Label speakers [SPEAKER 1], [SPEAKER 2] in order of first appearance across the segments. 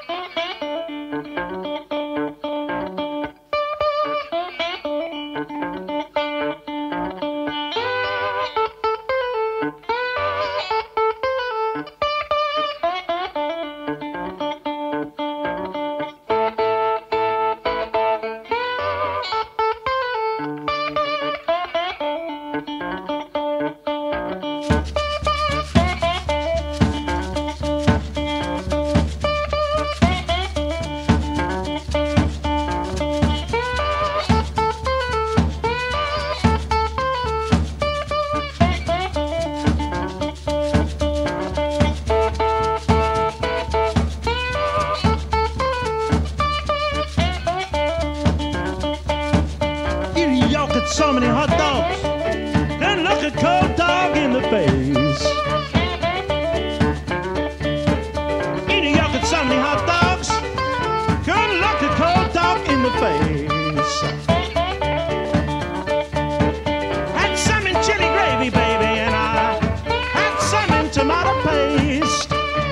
[SPEAKER 1] So many hot dogs, then look a cold dog in the face. In New York, at so many hot dogs, couldn't look a cold dog in the face. Had some in chili gravy, baby, and I had some in tomato paste.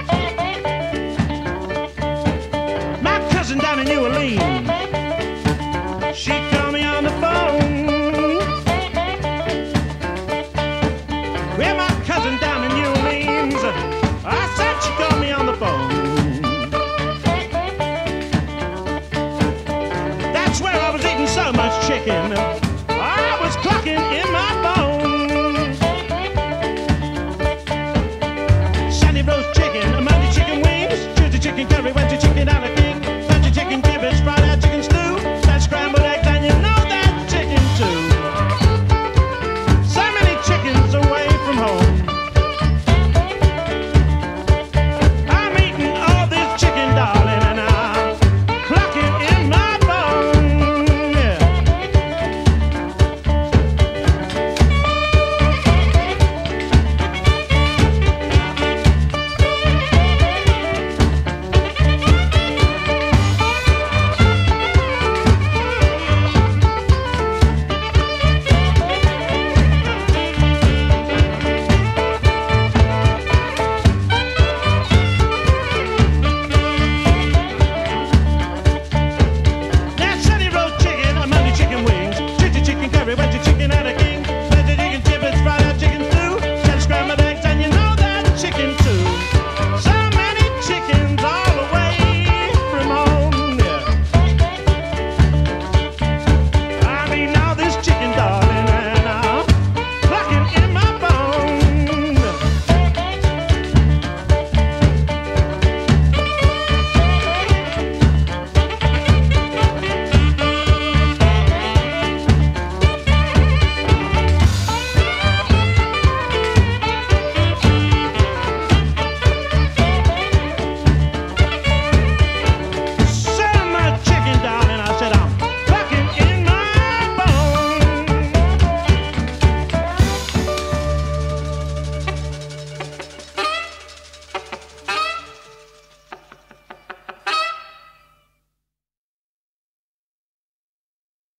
[SPEAKER 1] My cousin down in New Orleans, she called me on the phone. Well, my cousin down in New Orleans, I said she called me on the phone. That's where I was eating so much chicken, I was clucking in my bone. Sunday roast chicken, Monday chicken wings, Tuesday chicken curry, Wednesday chicken out